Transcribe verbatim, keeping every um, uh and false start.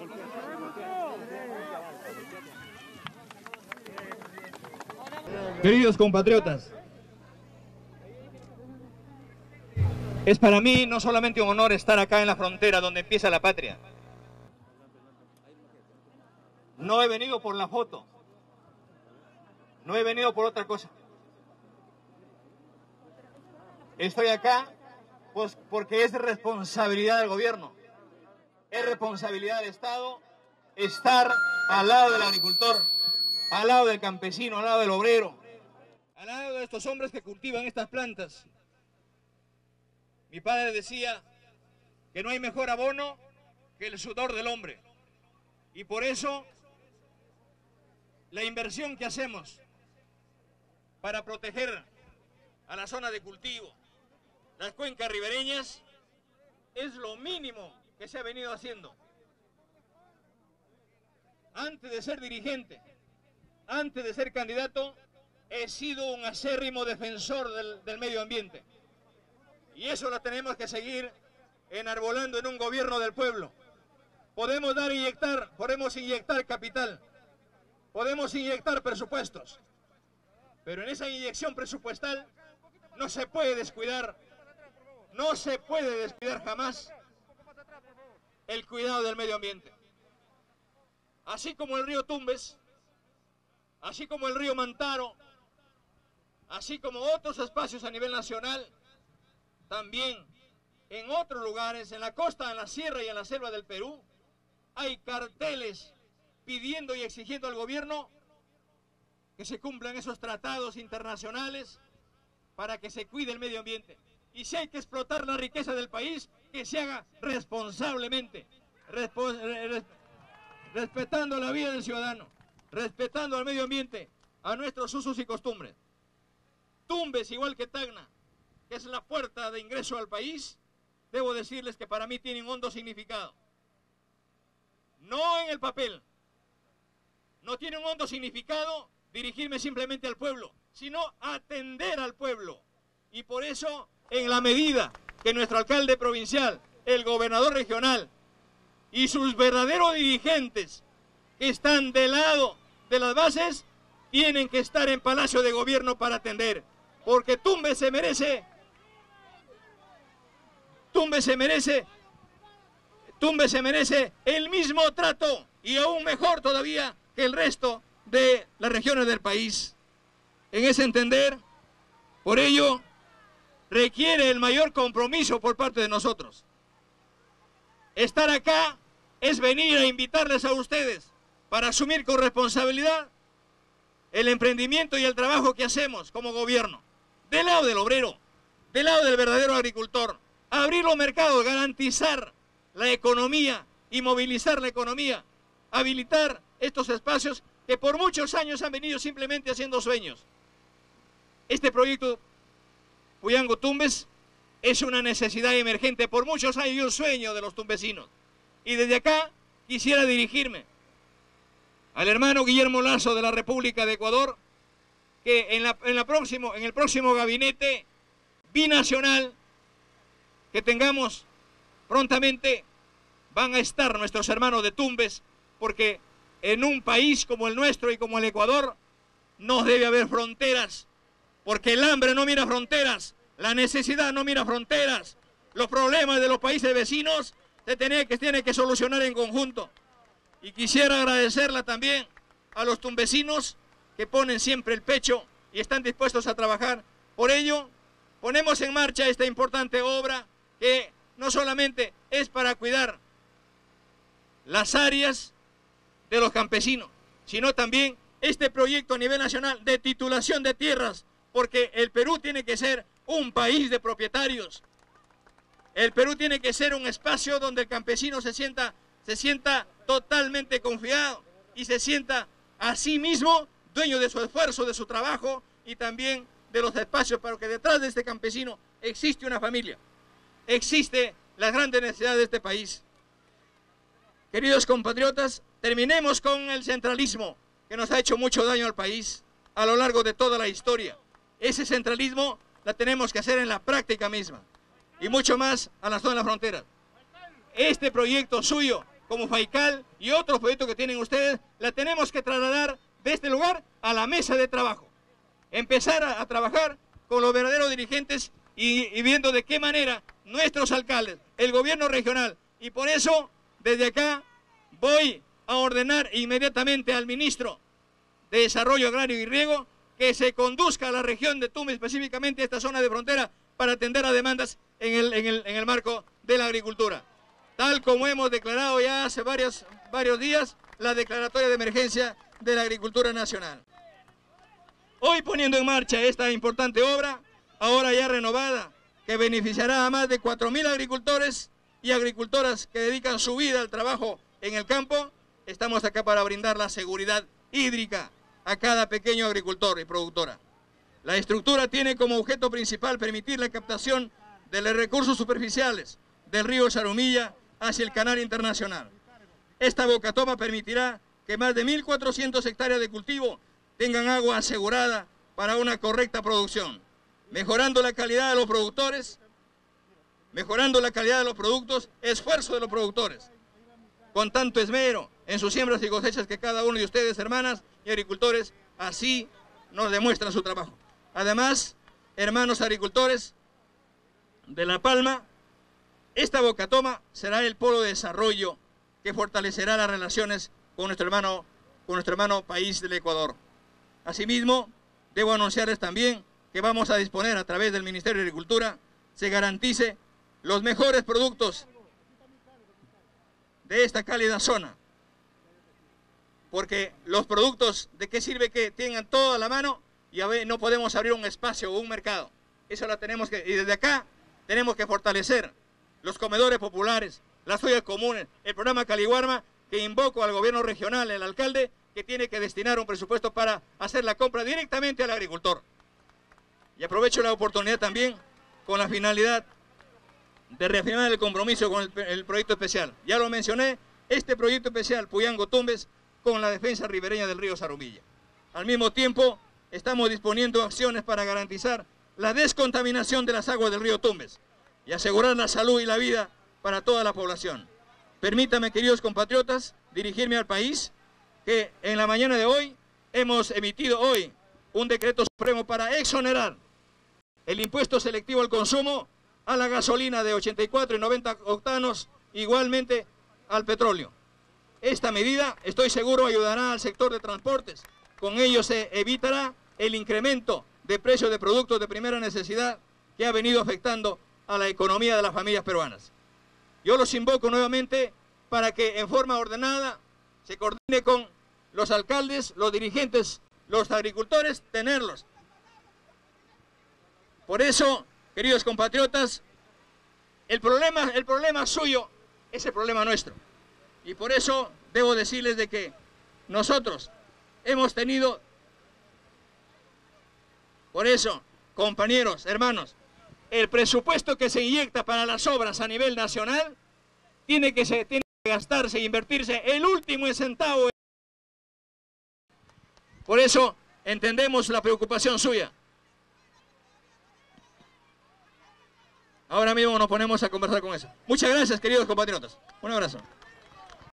Queridos compatriotas, es para mí no solamente un honor estar acá en la frontera donde empieza la patria. No he venido por la foto, no he venido por otra cosa. Estoy acá pues porque es responsabilidad del gobierno, es responsabilidad del Estado estar al lado del agricultor, al lado del campesino, al lado del obrero, al lado de estos hombres que cultivan estas plantas. Mi padre decía que no hay mejor abono que el sudor del hombre. Y por eso la inversión que hacemos para proteger a la zona de cultivo, las cuencas ribereñas, es lo mínimo que se ha venido haciendo. Antes de ser dirigente, antes de ser candidato, he sido un acérrimo defensor del, del medio ambiente. Y eso lo tenemos que seguir enarbolando en un gobierno del pueblo. Podemos dar, inyectar, podemos inyectar capital, podemos inyectar presupuestos, pero en esa inyección presupuestal no se puede descuidar, no se puede descuidar jamás el cuidado del medio ambiente. Así como el río Tumbes, así como el río Mantaro, así como otros espacios a nivel nacional, también en otros lugares, en la costa, en la sierra y en la selva del Perú, hay carteles pidiendo y exigiendo al gobierno que se cumplan esos tratados internacionales para que se cuide el medio ambiente. Y si hay que explotar la riqueza del país, que se haga responsablemente, respo res respetando la vida del ciudadano, respetando al medio ambiente, a nuestros usos y costumbres. Tumbes, igual que Tacna, que es la puerta de ingreso al país, debo decirles que para mí tiene un hondo significado. No en el papel, no tiene un hondo significado dirigirme simplemente al pueblo, sino atender al pueblo. Y por eso, en la medida que nuestro alcalde provincial, el gobernador regional y sus verdaderos dirigentes que están del lado de las bases, tienen que estar en Palacio de Gobierno para atender. Porque Tumbes se merece, Tumbes se merece, Tumbes se merece el mismo trato y aún mejor todavía que el resto de las regiones del país. En ese entender, por ello, requiere el mayor compromiso por parte de nosotros. Estar acá es venir a invitarles a ustedes para asumir con responsabilidad el emprendimiento y el trabajo que hacemos como gobierno, del lado del obrero, del lado del verdadero agricultor, abrir los mercados, garantizar la economía y movilizar la economía, habilitar estos espacios que por muchos años han venido simplemente haciendo sueños. Este proyecto Huyango Tumbes es una necesidad emergente, por muchos años y un sueño de los tumbesinos. Y desde acá quisiera dirigirme al hermano Guillermo Lasso de la República de Ecuador, que en, la, en, la próximo, en el próximo gabinete binacional que tengamos prontamente van a estar nuestros hermanos de Tumbes, porque en un país como el nuestro y como el Ecuador no debe haber fronteras, porque el hambre no mira fronteras, la necesidad no mira fronteras, los problemas de los países vecinos se tiene que, tiene que solucionar en conjunto. Y quisiera agradecerla también a los tumbesinos que ponen siempre el pecho y están dispuestos a trabajar. Por ello, ponemos en marcha esta importante obra que no solamente es para cuidar las áreas de los campesinos, sino también este proyecto a nivel nacional de titulación de tierras, porque el Perú tiene que ser un país de propietarios. El Perú tiene que ser un espacio donde el campesino se sienta, se sienta totalmente confiado y se sienta a sí mismo dueño de su esfuerzo, de su trabajo y también de los espacios, para que detrás de este campesino existe una familia, existe las grandes necesidades de este país. Queridos compatriotas, terminemos con el centralismo que nos ha hecho mucho daño al país a lo largo de toda la historia. Ese centralismo la tenemos que hacer en la práctica misma y mucho más a la zona de la frontera. Este proyecto suyo como FAICAL y otros proyectos que tienen ustedes, la tenemos que trasladar de este lugar a la mesa de trabajo. Empezar a, a trabajar con los verdaderos dirigentes y, y viendo de qué manera nuestros alcaldes, el gobierno regional, y por eso desde acá voy a ordenar inmediatamente al ministro de Desarrollo Agrario y Riego que se conduzca a la región de Tumbes, específicamente a esta zona de frontera, para atender a demandas en el, en el, en el marco de la agricultura. Tal como hemos declarado ya hace varios, varios días la declaratoria de emergencia de la agricultura nacional. Hoy poniendo en marcha esta importante obra, ahora ya renovada, que beneficiará a más de cuatro mil agricultores y agricultoras que dedican su vida al trabajo en el campo, estamos acá para brindar la seguridad hídrica a cada pequeño agricultor y productora. La estructura tiene como objeto principal permitir la captación de los recursos superficiales del río Zarumilla hacia el canal internacional. Esta bocatoma permitirá que más de mil cuatrocientas hectáreas de cultivo tengan agua asegurada para una correcta producción, mejorando la calidad de los productores, mejorando la calidad de los productos, esfuerzo de los productores, con tanto esmero en sus siembras y cosechas que cada uno de ustedes, hermanas y agricultores, así nos demuestran su trabajo. Además, hermanos agricultores de La Palma, esta bocatoma será el polo de desarrollo que fortalecerá las relaciones con nuestro hermano, con nuestro hermano país del Ecuador. Asimismo, debo anunciarles también que vamos a disponer a través del Ministerio de Agricultura, se garantice los mejores productos de esta cálida zona. Porque los productos, ¿de qué sirve que tengan todo a la mano y a ver, no podemos abrir un espacio o un mercado? Eso lo tenemos que, y desde acá tenemos que fortalecer los comedores populares, las ollas comunes, el programa Caliguarma, que invoco al gobierno regional, el alcalde, que tiene que destinar un presupuesto para hacer la compra directamente al agricultor. Y aprovecho la oportunidad también con la finalidad de reafirmar el compromiso con el, el proyecto especial. Ya lo mencioné, este proyecto especial Puyango-Tumbes con la defensa ribereña del río Zarumilla. Al mismo tiempo, estamos disponiendo acciones para garantizar la descontaminación de las aguas del río Tumbes y asegurar la salud y la vida para toda la población. Permítame, queridos compatriotas, dirigirme al país, que en la mañana de hoy hemos emitido hoy un decreto supremo para exonerar el impuesto selectivo al consumo a la gasolina de ochenta y cuatro y noventa octanos, igualmente al petróleo. Esta medida, estoy seguro, ayudará al sector de transportes. Con ello se evitará el incremento de precios de productos de primera necesidad que ha venido afectando a la economía de las familias peruanas. Yo los invoco nuevamente para que en forma ordenada se coordine con los alcaldes, los dirigentes, los agricultores, tenerlos. Por eso, queridos compatriotas, el problema, el problema suyo es el problema nuestro. Y por eso debo decirles de que nosotros hemos tenido, por eso, compañeros, hermanos, el presupuesto que se inyecta para las obras a nivel nacional tiene que, se, tiene que gastarse e invertirse el último centavo. Por eso entendemos la preocupación suya. Ahora mismo nos ponemos a conversar con eso. Muchas gracias, queridos compatriotas. Un abrazo.